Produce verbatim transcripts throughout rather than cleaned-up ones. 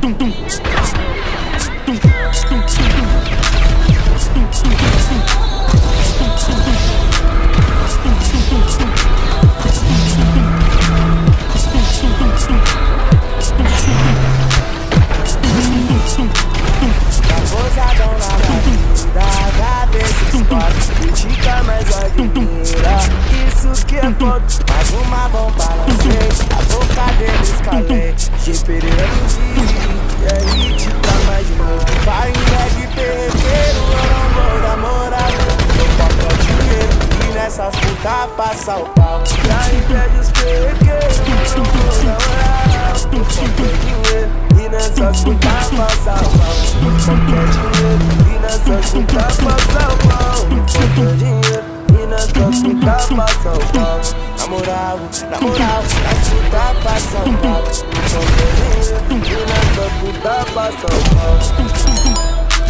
Critica, mas admira. Isso que é foda. Mais uma bomba lancei, a boca dele escalei. G Pereira no é hit pra mais de novo. Vai em vez de perder, eu não vou dar moral. Eu papo dinheiro e nessas putas passa o pau. Pra invés dos pequenos, eu não vou dar moral. Eu papo dinheiro e nessas putas passa o pau. Eu papo dinheiro e nessas putas passa o pau. Falta dinheiro e nas tuas putas passa o pau. Na moral, na moral, nas putas passa o pau. Falta dinheiro e nas tuas putas passa o pau.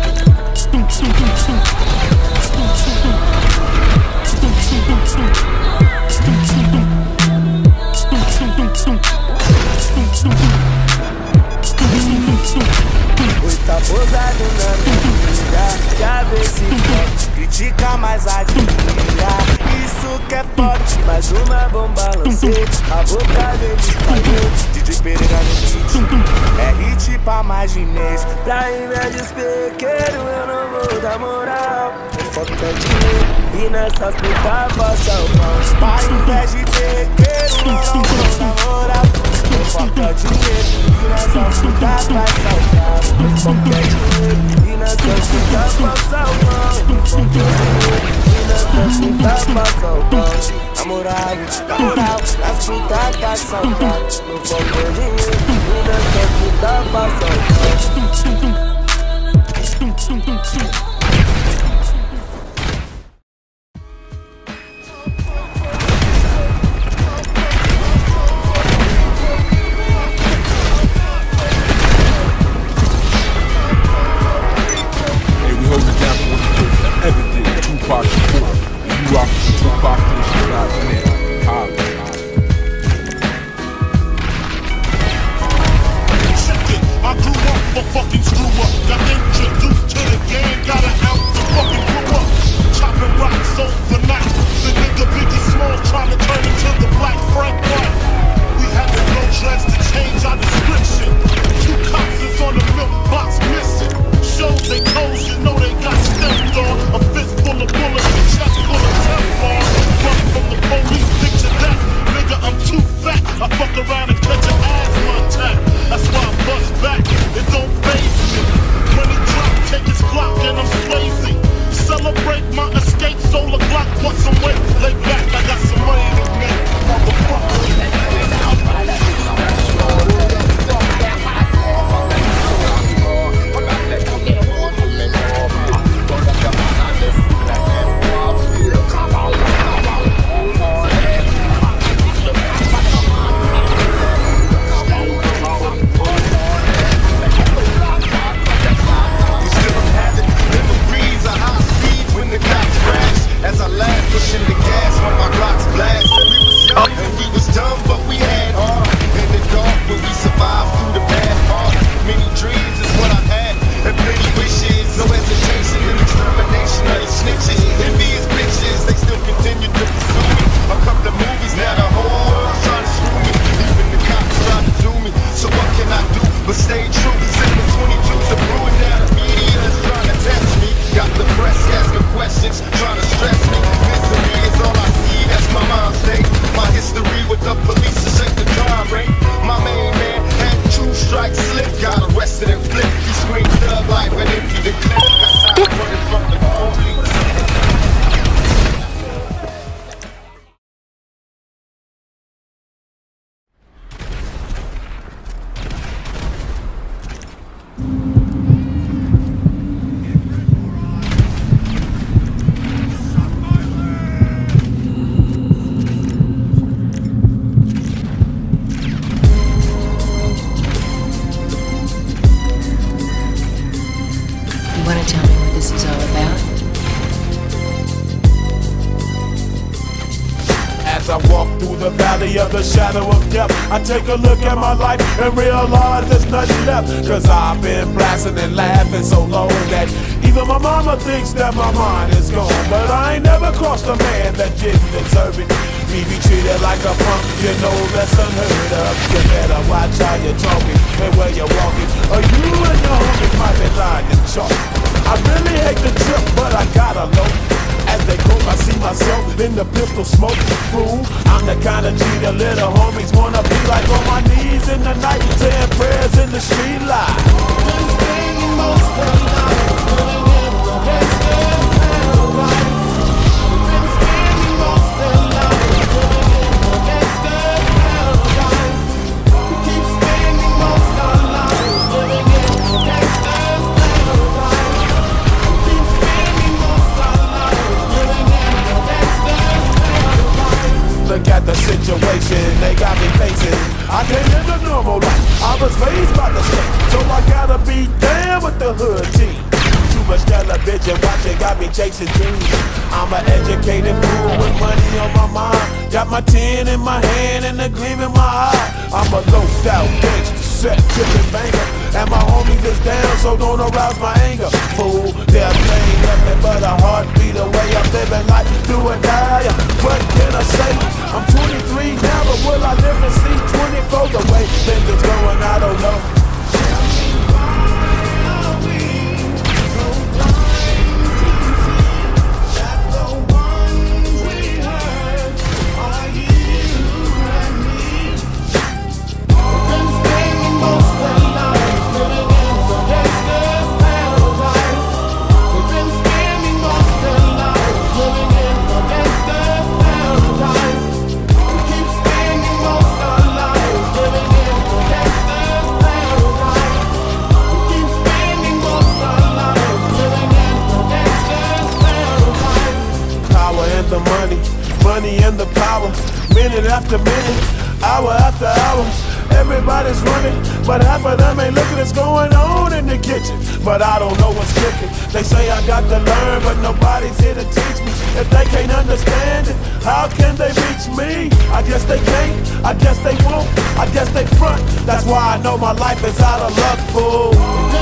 Oi, tá posado na minha já vê se pode. Critica, mas admira. Isso que é forte. Mais uma bomba lancei, a boca dele espalhou. D J Pereira no beat, é hit pra mais de mês. Pra invés dos pequenos, eu não vou dar moral. Falta dinheiro e nessas putas passa o pau. Pra invés de pequeno, eu não vou dar moral. Falta dinheiro e nessas putas passa o pau. Falta dinheiro e nessas putas passa o pau. Falta dinheiro e nessas putas passa o pau. Na moral, na moral, nas putas passa o pau. Não falta dinheiro e nessas putas passa o pau. As I walk through the valley of the shadow of death, I take a look at my life and realize there's nothing left. Cause I've been blasting and laughing so long that even my mama thinks that my mind is gone. But I ain't never crossed a man that didn't deserve it. Me be treated like a punk, you know that's unheard of. You better watch how you're talking and where you're walking, or you and your homies might be lying to chalk. I really hate the trip, but I gotta know. As they cope, I see myself in the pistol smoke. Fool, I'm the kind of G the little homies wanna be like, on my knees in the night, saying prayers in the street light. Been spending most of the night living in the gangster's paradise. Been spending most of the night living in the gangster's paradise. We keep spending most of our lives living in the gangster's paradise. We keep spending most of our lives living in the gangster's paradise. Look at the situation they got me facing. I can't live a normal life, I was raised by the state, so I gotta be down with the hood team. Too much television watching got me chasing dreams. I'm an educated fool with money on my mind. Got my tin in my hand and a gleam in my eye. I'm a loped out gangster, set tripping banger, and my homies is down, so don't arouse my anger. Fool, there ain't nothing but a heartbeat away. I'm living life, do or die. What can I say? I'm twenty-three now, but will I live to see twenty-four? The way things is going, I don't know. The money, money and the power, minute after minute, hour after hour, everybody's running, but half of them ain't looking what's going on in the kitchen. But I don't know what's cooking. They say I got to learn, but nobody's here to teach me. If they can't understand it, how can they reach me? I guess they can't, I guess they won't, I guess they front. That's why I know my life is out of luck, fool.